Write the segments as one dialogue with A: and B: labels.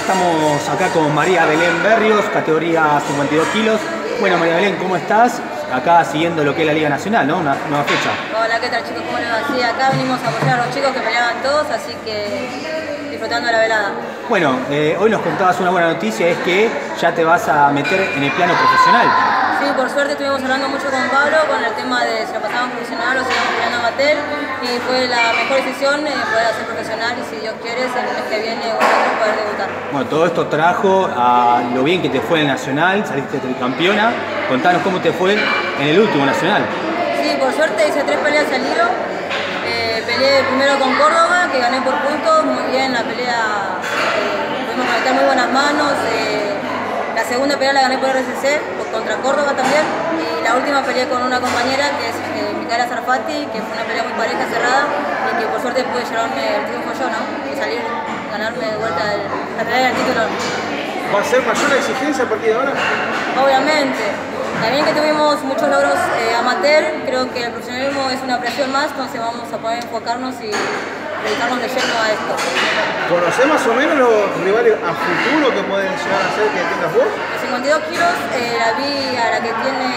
A: Estamos acá con María Belén Berrios, categoría 52 kilos. Bueno, María Belén, ¿cómo estás? Acá siguiendo lo que es la Liga Nacional, ¿no? Una nueva fecha.
B: Hola, ¿qué tal, chicos? ¿Cómo les va? Sí, acá venimos a apoyar a los chicos que peleaban todos, así que disfrutando de la velada.
A: Bueno, hoy nos contabas una buena noticia, es que ya te vas a meter en el plano profesional.
B: Sí, por suerte estuvimos hablando mucho con Pablo con el tema de si lo pasábamos profesional o si íbamos peleando amateur, y fue la mejor decisión poder hacer profesional, y si Dios quiere, el mes que viene poder debutar.
A: Bueno, todo esto trajo a lo bien que te fue en el Nacional, saliste tricampeona. Contanos cómo te fue en el último Nacional.
B: Sí, por suerte hice 3 peleas al hilo. Peleé primero con Córdoba, que gané por puntos, muy bien la pelea, pudimos conectar muy buenas manos. La segunda pelea la gané por RCC, contra Córdoba también, y la última peleé con una compañera que es Micaela Sarfati, que fue una pelea muy pareja, cerrada, y que por suerte pude llevarme el triunfo yo, ¿no? Y salir, ganarme de vuelta la pelea del título.
C: ¿Va a ser mayor la exigencia a partir de ahora?
B: Obviamente. También que tuvimos muchos logros amateur, creo que el profesionalismo es una presión más, entonces vamos a poder enfocarnos y dedicarnos de lleno a esto.
C: ¿Conocés más o menos los rivales a futuro que pueden llegar a ser que tengas vos?
B: Los 52 kilos la vi a la que tiene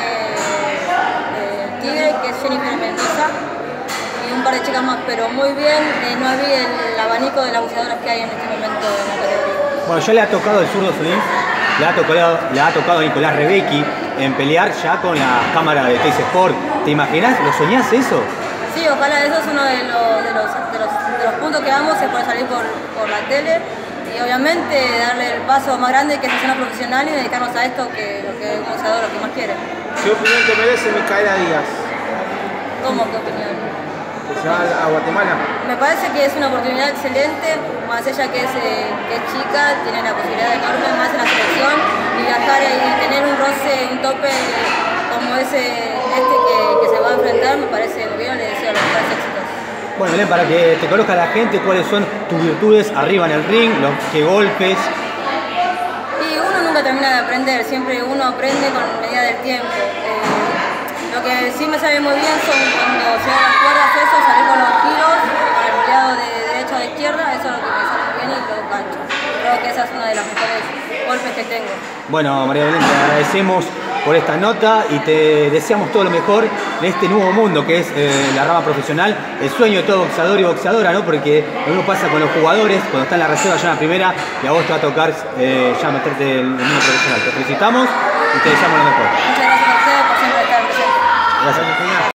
B: Tigre, que es Jennifer Mendoza, y un par de chicas más, pero muy bien, no vi el abanico de las boxeadoras que hay en este momento en la categoría.
A: Bueno, ya le ha tocado el zurdo Solís, le ha tocado a Nicolás Rebecki en pelear ya con la cámara de Teis Sport. ¿Te imaginas? ¿Lo soñás eso?
B: Sí, ojalá. Eso es uno de los puntos que vamos, es poder salir por la tele y obviamente darle el paso más grande, que es hacernos profesional y dedicarnos a esto, que lo que un boxeador lo que más quiere.
C: ¿Qué opinión te merece Micaela Díaz?
B: ¿Cómo? ¿Qué opinión?
C: Que se va a Guatemala.
B: Me parece que es una oportunidad excelente, más ella que es chica, tiene la posibilidad de enorme más en la selección y viajar y tener un roce, un tope como ese que se va a enfrentar, me parece muy bien, le deseo los mejores éxitos.
A: Bueno, Belén, para que te conozca la gente, ¿cuáles son tus virtudes arriba en el ring? ¿Qué golpes?
B: Y uno nunca termina de aprender, siempre uno aprende con medida del tiempo. Lo que sí me sale muy bien son cuando llegan las cuerdas, eso, salir con los giros, con el boleado de derecha o de izquierda, eso es lo que me sale muy bien y lo gancho. Creo que esa es una de las mejores golpes que tengo.
A: Bueno, María Belén, te agradecemos por esta nota y te deseamos todo lo mejor en este nuevo mundo que es la rama profesional, el sueño de todo boxeador y boxeadora, ¿no? Porque lo mismo pasa con los jugadores cuando están en la reserva ya en la primera, y a vos te va a tocar ya meterte en el mundo profesional. Te felicitamos y te deseamos lo mejor.
B: Muchas gracias a ustedes por siempre estar presentes.
A: Gracias.